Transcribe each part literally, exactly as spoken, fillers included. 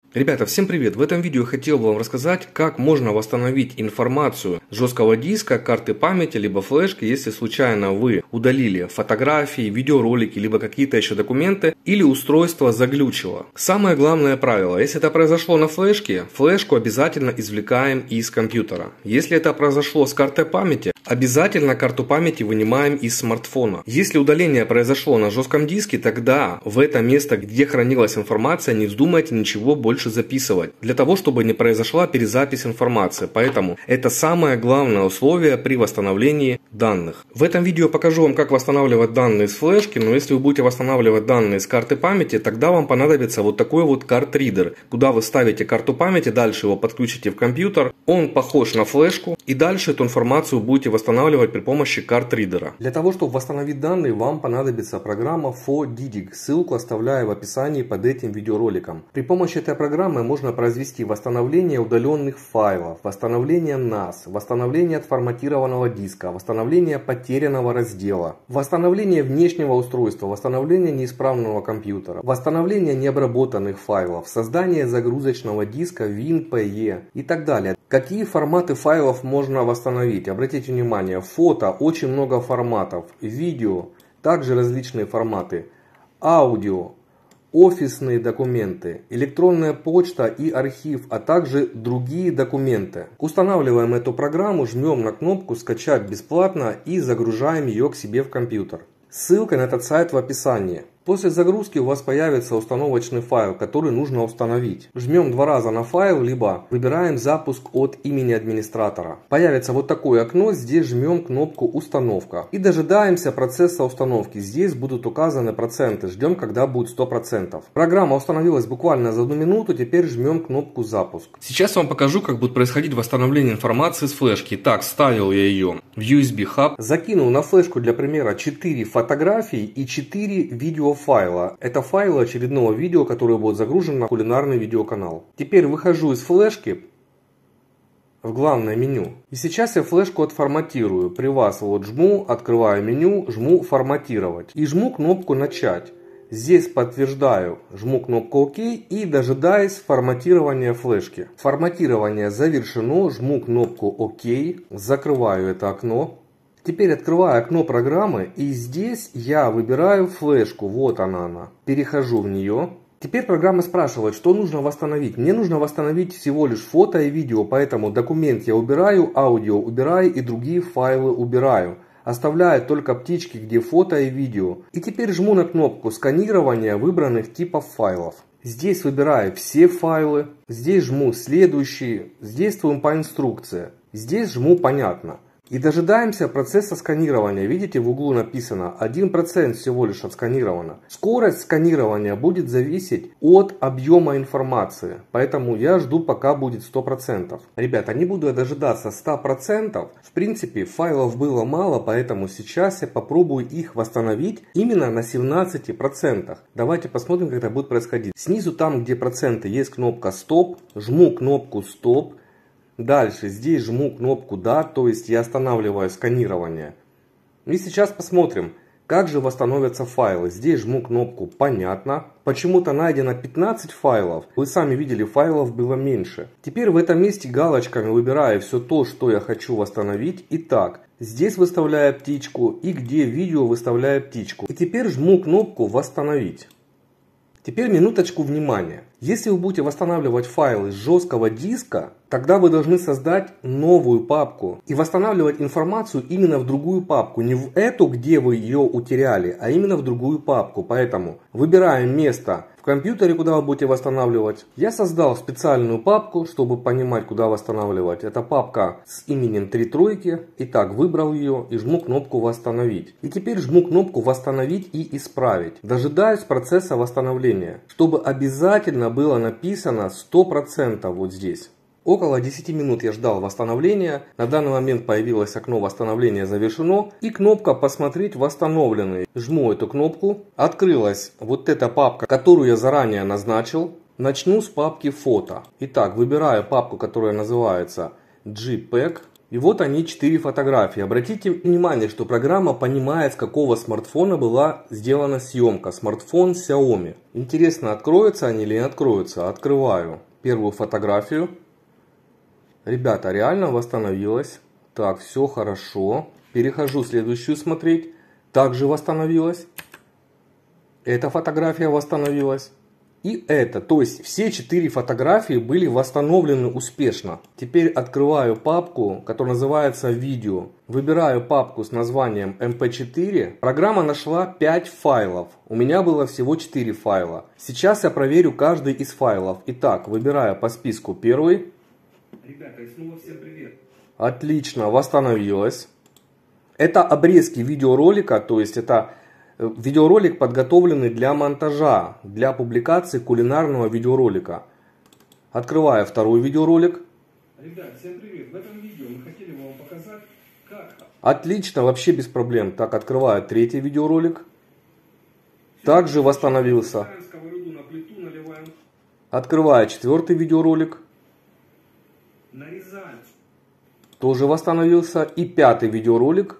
Ребята, всем привет! В этом видео хотел бы вам рассказать, как можно восстановить информацию с жесткого диска, карты памяти, либо флешки, если случайно вы удалили фотографии, видеоролики, либо какие-то еще документы, или устройство заглючило. Самое главное правило, если это произошло на флешке, флешку обязательно извлекаем из компьютера. Если это произошло с картой памяти, обязательно карту памяти вынимаем из смартфона. Если удаление произошло на жестком диске, тогда в это место, где хранилась информация, не вздумайте ничего больше записывать, для того, чтобы не произошла перезапись информации. Поэтому это самое главное условие при восстановлении данных. В этом видео покажу вам, как восстанавливать данные с флешки, но если вы будете восстанавливать данные с карты памяти, тогда вам понадобится вот такой вот картридер, куда вы ставите карту памяти, дальше его подключите в компьютер, он похож на флешку, и дальше эту информацию будете восстанавливать при помощи картридера. Для того, чтобы восстановить данные, вам понадобится программа фодидик, ссылку оставляю в описании под этим видеороликом. При помощи этой программы Программой можно произвести восстановление удаленных файлов, восстановление нас, восстановление отформатированного диска, восстановление потерянного раздела, восстановление внешнего устройства, восстановление неисправного компьютера, восстановление необработанных файлов, создание загрузочного диска WinPE и так далее. Какие форматы файлов можно восстановить? Обратите внимание, фото, очень много форматов, видео, также различные форматы, аудио, офисные документы, электронная почта и архив, а также другие документы. Устанавливаем эту программу, жмем на кнопку «Скачать бесплатно» и загружаем ее к себе в компьютер. Ссылка на этот сайт в описании. После загрузки у вас появится установочный файл, который нужно установить. Жмем два раза на файл, либо выбираем запуск от имени администратора. Появится вот такое окно, здесь жмем кнопку «Установка». И дожидаемся процесса установки. Здесь будут указаны проценты, ждем, когда будет сто процентов. Программа установилась буквально за одну минуту, теперь жмем кнопку «Запуск». Сейчас вам покажу, как будет происходить восстановление информации с флешки. Итак, вставил я ее в ю эс би хаб. Закинул на флешку для примера четыре фотографии и четыре видео файла. Это файлы очередного видео, которое будет загружено на кулинарный видеоканал. Теперь выхожу из флешки в главное меню. И сейчас я флешку отформатирую. При вас вот жму, открываю меню, жму форматировать. И жму кнопку начать. Здесь подтверждаю, жму кнопку ОК и дожидаюсь форматирования флешки. Форматирование завершено, жму кнопку ОК, закрываю это окно. Теперь открываю окно программы и здесь я выбираю флешку, вот она она, перехожу в нее. Теперь программа спрашивает, что нужно восстановить. Мне нужно восстановить всего лишь фото и видео, поэтому документ я убираю, аудио убираю и другие файлы убираю. Оставляю только птички, где фото и видео. И теперь жму на кнопку сканирования выбранных типов файлов. Здесь выбираю все файлы, здесь жму следующий, действуем по инструкции, здесь жму понятно. И дожидаемся процесса сканирования. Видите, в углу написано один процент всего лишь отсканировано. Скорость сканирования будет зависеть от объема информации. Поэтому я жду, пока будет сто процентов. Ребята, не буду я дожидаться ста процентов. В принципе, файлов было мало, поэтому сейчас я попробую их восстановить именно на семнадцати процентах. Давайте посмотрим, как это будет происходить. Снизу, там где проценты, есть кнопка стоп. Жму кнопку стоп. Дальше здесь жму кнопку «Да», то есть я останавливаю сканирование. И сейчас посмотрим, как же восстановятся файлы. Здесь жму кнопку «Понятно». Почему-то найдено пятнадцать файлов. Вы сами видели, файлов было меньше. Теперь в этом месте галочками выбираю все то, что я хочу восстановить. Итак, здесь выставляю птичку и где видео выставляю птичку. И теперь жму кнопку «Восстановить». Теперь минуточку внимания. Если вы будете восстанавливать файлы с жесткого диска, тогда вы должны создать новую папку и восстанавливать информацию именно в другую папку. Не в эту, где вы ее утеряли, а именно в другую папку. Поэтому выбираем место в компьютере, куда вы будете восстанавливать. Я создал специальную папку, чтобы понимать, куда восстанавливать. Это папка с именем три тройки. Итак, выбрал ее и жму кнопку «Восстановить». И теперь жму кнопку «Восстановить» и «Исправить». Дожидаюсь процесса восстановления, чтобы обязательно было написано сто процентов вот здесь. Около десяти минут я ждал восстановления. На данный момент появилось окно «Восстановление завершено» и кнопка «Посмотреть восстановленные». Жму эту кнопку. Открылась вот эта папка, которую я заранее назначил. Начну с папки «Фото». Итак, выбираю папку, которая называется джей пег. И вот они, четыре фотографии. Обратите внимание, что программа понимает, с какого смартфона была сделана съемка. Смартфон Xiaomi. Интересно, откроются они или не откроются? Открываю первую фотографию. Ребята, реально восстановилась. Так, все хорошо. Перехожу следующую смотреть. Также восстановилась. Эта фотография восстановилась. И это, то есть все четыре фотографии были восстановлены успешно. Теперь открываю папку, которая называется видео. Выбираю папку с названием эм пэ четыре. Программа нашла пять файлов. У меня было всего четыре файла. Сейчас я проверю каждый из файлов. Итак, выбираю по списку первый. Ребята, и снова всем привет. Отлично, восстановилось. Это обрезки видеоролика, то есть это... Видеоролик подготовленный для монтажа, для публикации кулинарного видеоролика. Открываю второй видеоролик. Ребят, всем привет! В этом видео мы хотели вам показать, как... Отлично, вообще без проблем. Так, открываю третий видеоролик. Также восстановился. На плиту, открываю четвертый видеоролик. Нарезаем. Тоже восстановился. И пятый видеоролик.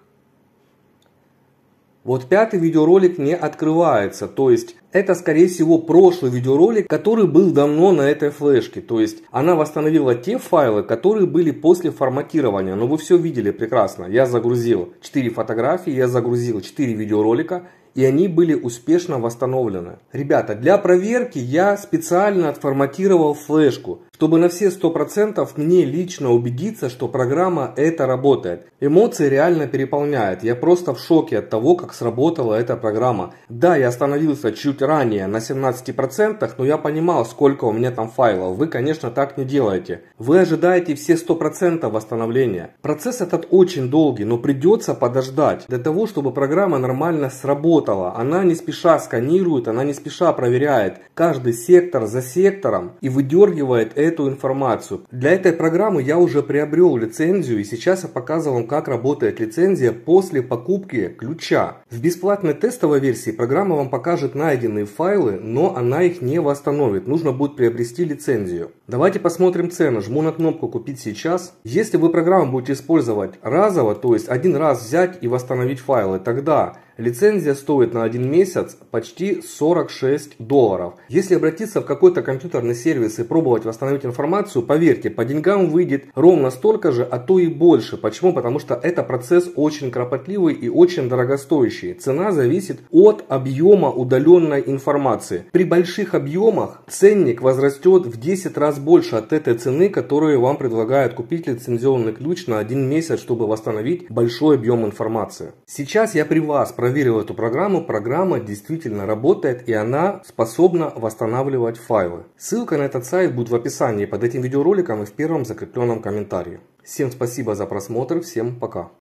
Вот пятый видеоролик не открывается, то есть это скорее всего прошлый видеоролик, который был давно на этой флешке. То есть она восстановила те файлы, которые были после форматирования. Но вы все видели прекрасно. Я загрузил четыре фотографии, я загрузил четыре видеоролика. И они были успешно восстановлены. Ребята, для проверки я специально отформатировал флешку, чтобы на все сто процентов мне лично убедиться, что программа это работает. Эмоции реально переполняют. Я просто в шоке от того, как сработала эта программа. Да, я остановился чуть ранее на семнадцати процентах, но я понимал, сколько у меня там файлов. Вы, конечно, так не делаете. Вы ожидаете все сто процентов восстановления. Процесс этот очень долгий, но придется подождать для того, чтобы программа нормально сработала. Она не спеша сканирует, она не спеша проверяет каждый сектор за сектором и выдергивает эту информацию. Для этой программы я уже приобрел лицензию, и сейчас я показывал вам, как работает лицензия после покупки ключа. В бесплатной тестовой версии программа вам покажет найденные файлы, но она их не восстановит. Нужно будет приобрести лицензию. Давайте посмотрим цены. Жму на кнопку «Купить сейчас». Если вы программу будете использовать разово, то есть один раз взять и восстановить файлы, тогда лицензия стоит на один месяц почти сорок шесть долларов. Если обратиться в какой-то компьютерный сервис и пробовать восстановить информацию, поверьте, по деньгам выйдет ровно столько же, а то и больше. Почему? Потому что это процесс очень кропотливый и очень дорогостоящий. Цена зависит от объема удаленной информации. При больших объемах ценник возрастет в десять раз больше от этой цены, которую вам предлагают купить лицензионный ключ на один месяц, чтобы восстановить большой объем информации. Сейчас я при вас проверил эту программу. Программа действительно работает, и она способна восстанавливать файлы. Ссылка на этот сайт будет в описании под этим видеороликом и в первом закрепленном комментарии. Всем спасибо за просмотр, всем пока.